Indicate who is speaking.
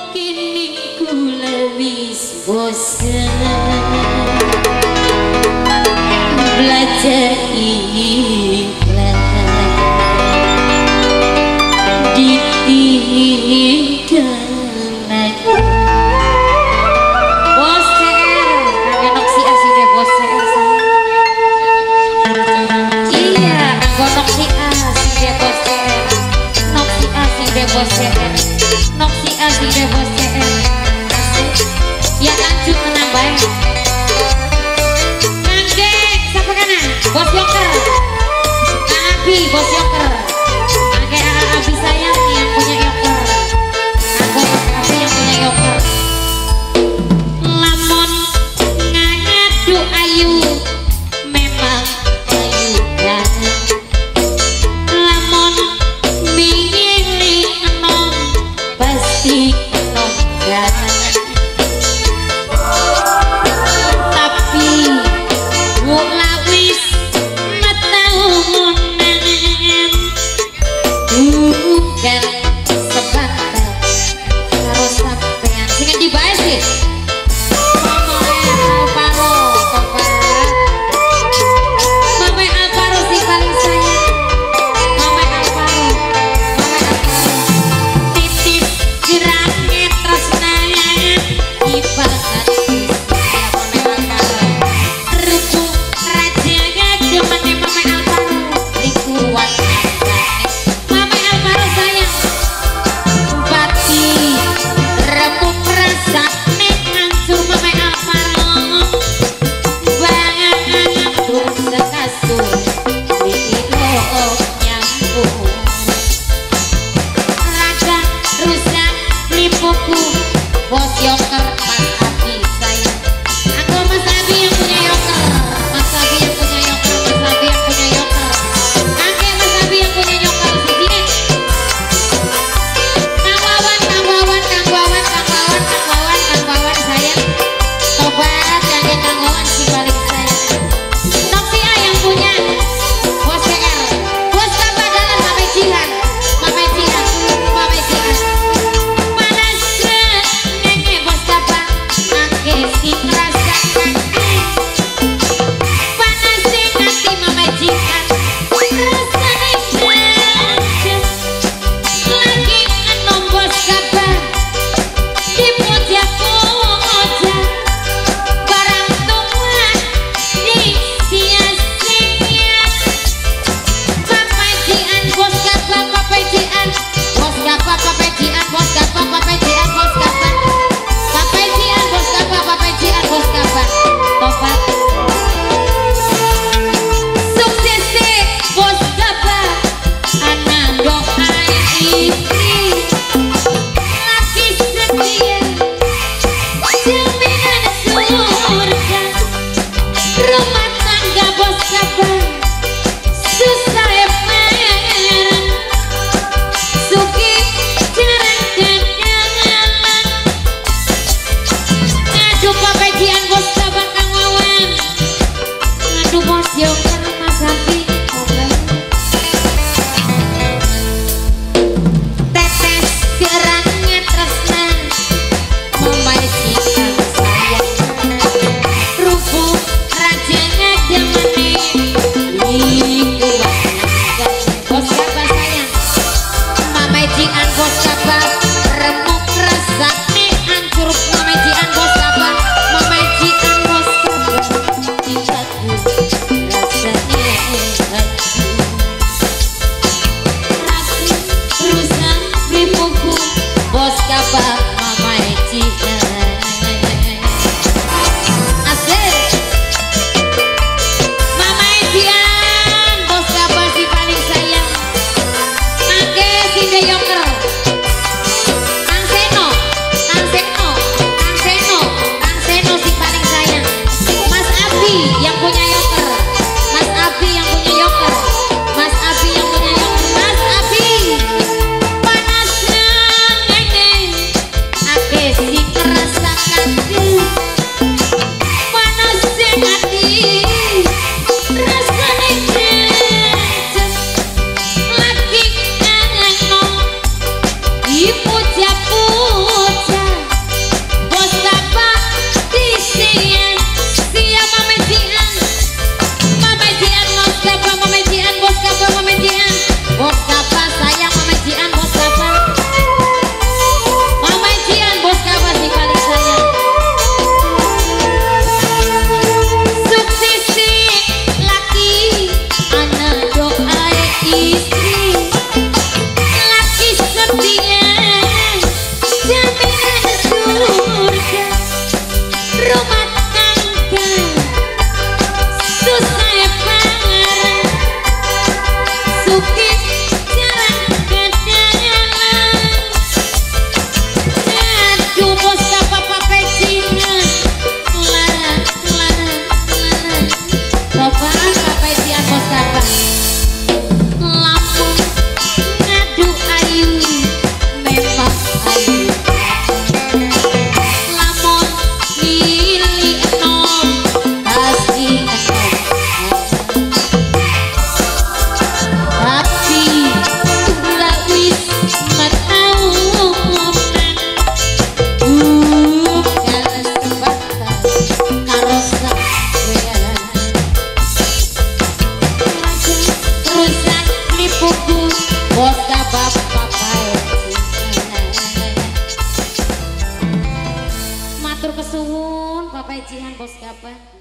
Speaker 1: kini kula wis bosen belajar ikhlas ditinggal bos CR kakek noksi asih deh bos CR iya kakek noksi asih deh bos CR noksi asih deh bos CR noksi asih deh bos CR ya lanjut menambah bos Yoker, Abi, bos Yoker, kakek Abi sayang yang punya Yoker, aku Abi yang punya Yoker. Lamun ngadu ayu, memang ayu kan. Lamun milih enom, pasti enom kan. Tapi mulai bukan sebatas karo sampean sing dibahas sih Mama Alvaro Mama Alvaro sih paling sayang Mama Alvaro titip jerangnya tresnanya ibarat ruku rajanya demane Mama Alvaro likuat bos Yoker Mas Abi sayang aku Mas Abi yang punya Yoker Mas Abi yang punya Yoker Mas Abi yang punya Yoker kakek Mas Abi yang punya Yoker sini Kang Wawan sayang tobat kakek Kang Wawan si paling sayang Noksia yang punya bos CR bos apa dalam Mame Jihan puja-puja bab papai. Matur kesuwun Bapak Jihan Bos Kapan.